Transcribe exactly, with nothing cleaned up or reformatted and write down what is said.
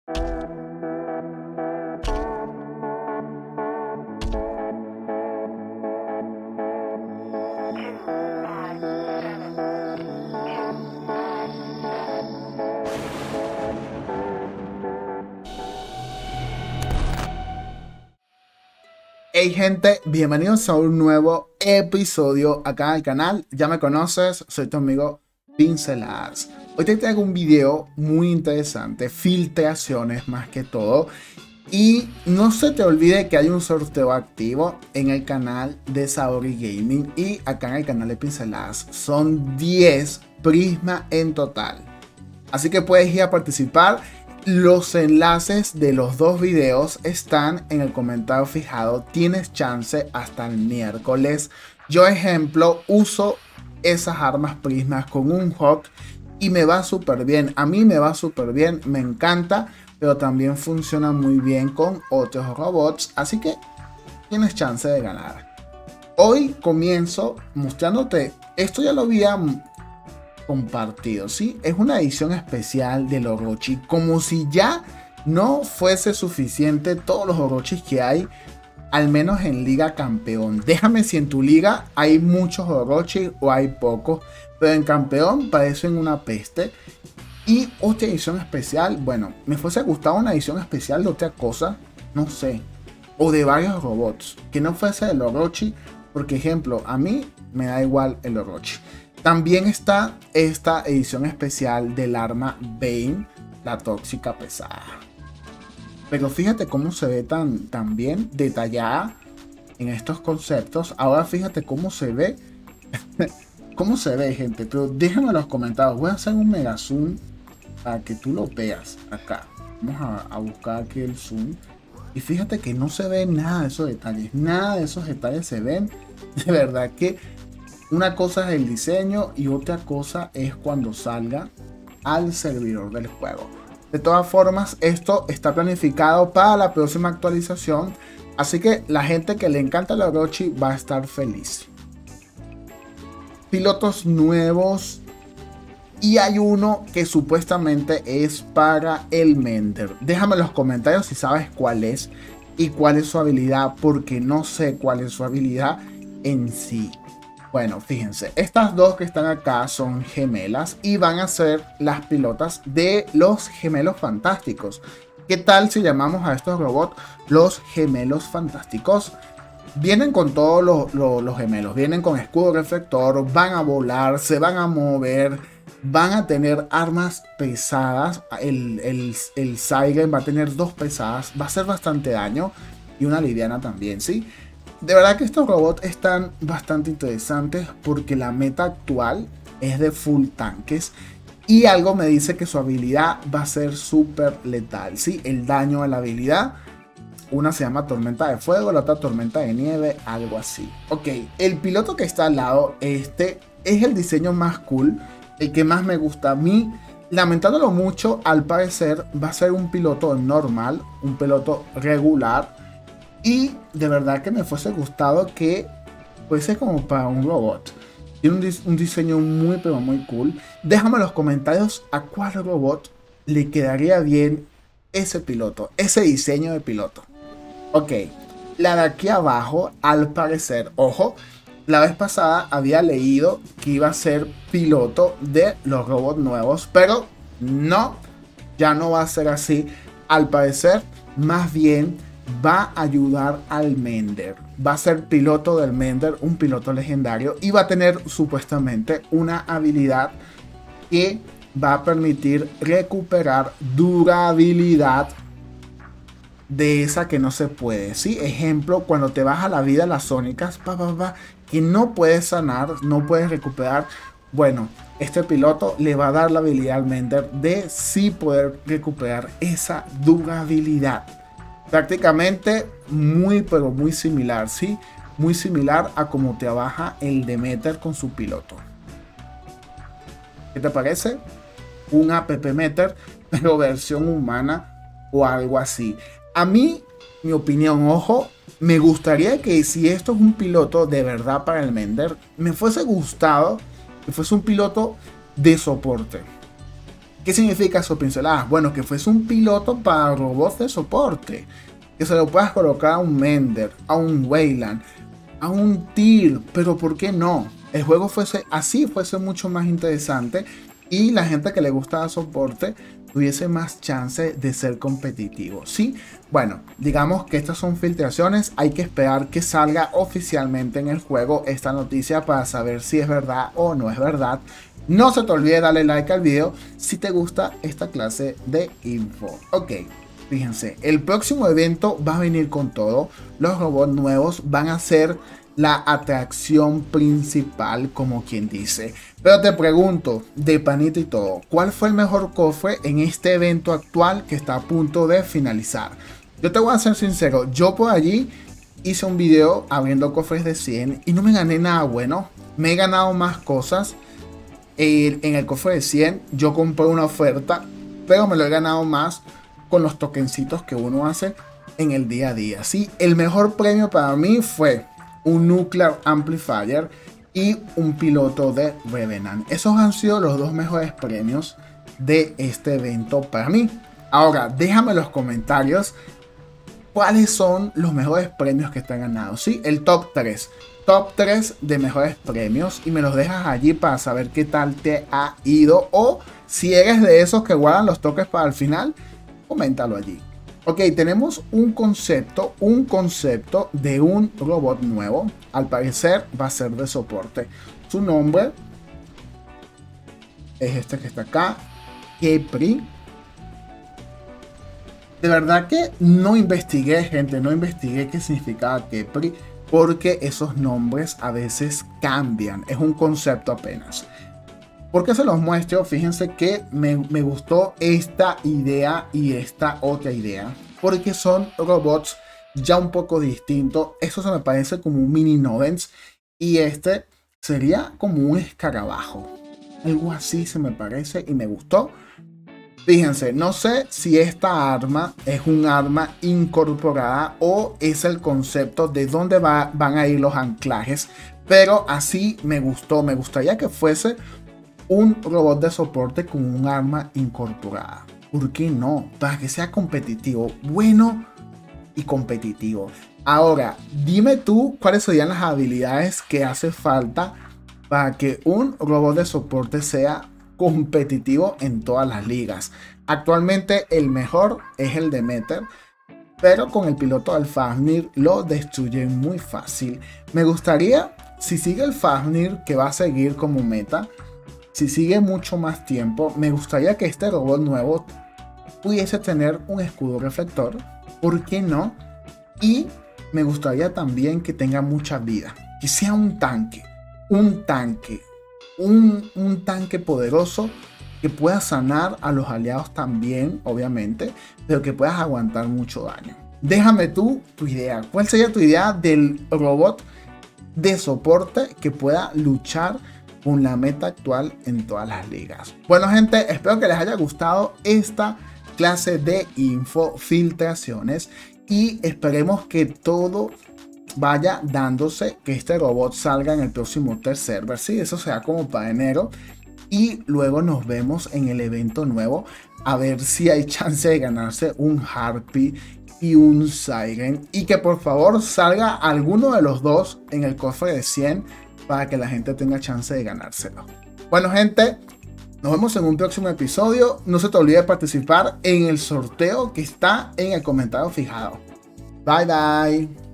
Hey gente, bienvenidos a un nuevo episodio acá en el canal. Ya me conoces, soy tu amigo Pinceladas. Hoy te traigo un video muy interesante, filtraciones más que todo. Y no se te olvide que hay un sorteo activo en el canal de Saori Gaming y acá en el canal de Pinceladas. Son diez Prisma en total. Así que puedes ir a participar. Los enlaces de los dos videos están en el comentario fijado. Tienes chance hasta el miércoles. Yo, ejemplo, uso esas armas prismas con un Hawk y me va súper bien. A mí me va súper bien, me encanta, pero también funciona muy bien con otros robots. Así que tienes chance de ganar. Hoy comienzo mostrándote, esto ya lo había compartido, ¿sí? Es una edición especial del Orochi, como si ya no fuese suficiente todos los Orochis que hay, al menos en Liga Campeón. Déjame si en tu liga hay muchos Orochi o hay pocos, pero en Campeón parecen una peste. Y otra edición especial, bueno, me fuese gustado una edición especial de otra cosa, no sé, o de varios robots, que no fuese el Orochi, porque ejemplo, a mí me da igual el Orochi. También está esta edición especial del arma Bane, la tóxica pesada. Pero fíjate cómo se ve tan, tan bien detallada en estos conceptos. Ahora fíjate cómo se ve. Cómo se ve, gente. Pero déjame en los comentarios. Voy a hacer un mega zoom para que tú lo veas acá. Vamos a, a buscar aquí el zoom. Y fíjate que no se ve nada de esos detalles. Nada de esos detalles se ven. De verdad que una cosa es el diseño y otra cosa es cuando salga al servidor del juego. De todas formas, esto está planificado para la próxima actualización, así que la gente que le encanta el Orochi va a estar feliz. Pilotos nuevos, y hay uno que supuestamente es para el Mender. Déjame en los comentarios si sabes cuál es y cuál es su habilidad, porque no sé cuál es su habilidad en sí. Bueno, fíjense, estas dos que están acá son gemelas y van a ser las pilotas de los gemelos fantásticos. ¿Qué tal si llamamos a estos robots los gemelos fantásticos? Vienen con todos los, los, los gemelos, vienen con escudo reflector, van a volar, se van a mover, van a tener armas pesadas. El, el, el Saigen va a tener dos pesadas, va a hacer bastante daño y una liviana también, ¿sí? De verdad que estos robots están bastante interesantes porque la meta actual es de full tanques y algo me dice que su habilidad va a ser súper letal, ¿sí? El daño de la habilidad, una se llama tormenta de fuego, la otra tormenta de nieve, algo así. Ok, el piloto que está al lado, este es el diseño más cool, el que más me gusta a mí. Lamentándolo mucho, al parecer va a ser un piloto normal, un piloto regular. Y de verdad que me fuese gustado que fuese como para un robot. Tiene un, dis un diseño muy pero muy cool. Déjame en los comentarios a cuál robot le quedaría bien ese piloto, ese diseño de piloto. Ok, la de aquí abajo, al parecer, ojo, la vez pasada había leído que iba a ser piloto de los robots nuevos, pero no, ya no va a ser así. Al parecer, más bien va a ayudar al Mender, va a ser piloto del Mender, un piloto legendario, y va a tener supuestamente una habilidad que va a permitir recuperar durabilidad de esa que no se puede, ¿sí? Ejemplo, cuando te vas a la vida las sónicas, pa, pa, pa, que no puedes sanar, no puedes recuperar. Bueno, este piloto le va a dar la habilidad al Mender de sí poder recuperar esa durabilidad. Prácticamente muy pero muy similar, ¿sí? Muy similar a como trabaja el Demeter con su piloto. ¿Qué te parece? Un A P P Meter, pero versión humana o algo así. A mí, mi opinión, ojo, me gustaría que si esto es un piloto de verdad para el Mender, me fuese gustado que fuese un piloto de soporte. ¿Qué significa eso, pinceladas? Bueno, que fuese un piloto para robots de soporte. Que se lo puedas colocar a un Mender, a un Wayland, a un Tyr. Pero ¿por qué no? El juego fuese así, fuese mucho más interesante. Y la gente que le gusta soporte tuviese más chance de ser competitivo. Sí, bueno, digamos que estas son filtraciones. Hay que esperar que salga oficialmente en el juego esta noticia para saber si es verdad o no es verdad. No se te olvide darle like al video si te gusta esta clase de info. Ok, fíjense, el próximo evento va a venir con todo. Los robots nuevos van a ser la atracción principal, como quien dice. Pero te pregunto, de panita y todo, ¿cuál fue el mejor cofre en este evento actual que está a punto de finalizar? Yo te voy a ser sincero, yo por allí hice un video abriendo cofres de cien y no me gané nada bueno. Me he ganado más cosas. En el cofre de cien yo compré una oferta, pero me lo he ganado más con los tokencitos que uno hace en el día a día. Sí, el mejor premio para mí fue un Nuclear Amplifier y un piloto de Revenant. Esos han sido los dos mejores premios de este evento para mí. Ahora, déjame en los comentarios cuáles son los mejores premios que te han ganado. Sí, el top tres. Top tres de mejores premios. Y me los dejas allí para saber qué tal te ha ido. O si eres de esos que guardan los toques para el final, coméntalo allí. Ok, tenemos un concepto, un concepto de un robot nuevo. Al parecer va a ser de soporte. Su nombre es este que está acá, Khepri. De verdad que no investigué, gente, no investigué qué significaba Khepri, porque esos nombres a veces cambian. Es un concepto apenas. ¿Por qué se los muestro? Fíjense que me, me gustó esta idea y esta otra idea, porque son robots ya un poco distintos. Eso se me parece como un mini Nodens y este sería como un escarabajo. Algo así se me parece y me gustó. Fíjense, no sé si esta arma es un arma incorporada o es el concepto de dónde va, van a ir los anclajes, pero así me gustó. Me gustaría que fuese un robot de soporte con un arma incorporada. ¿Por qué no? Para que sea competitivo, bueno y competitivo. Ahora, dime tú cuáles serían las habilidades que hace falta para que un robot de soporte sea competitivo en todas las ligas. Actualmente el mejor es el Demeter, pero con el piloto del Fafnir lo destruyen muy fácil. Me gustaría, si sigue el Fafnir que va a seguir como meta, si sigue mucho más tiempo, me gustaría que este robot nuevo pudiese tener un escudo reflector. ¿Por qué no? Y me gustaría también que tenga mucha vida. Que sea un tanque. Un tanque. Un, un tanque poderoso que pueda sanar a los aliados también, obviamente. Pero que puedas aguantar mucho daño. Déjame tú tu idea. ¿Cuál sería tu idea del robot de soporte que pueda luchar con la meta actual en todas las ligas? Bueno, gente, espero que les haya gustado esta clase de info, filtraciones, y esperemos que todo vaya dándose, que este robot salga en el próximo test server. Sí, eso será como para enero, y luego nos vemos en el evento nuevo a ver si hay chance de ganarse un Harpy y un Siren, y que por favor salga alguno de los dos en el cofre de cien para que la gente tenga chance de ganárselo. Bueno, gente, nos vemos en un próximo episodio. No se te olvide participar en el sorteo que está en el comentario fijado. Bye bye.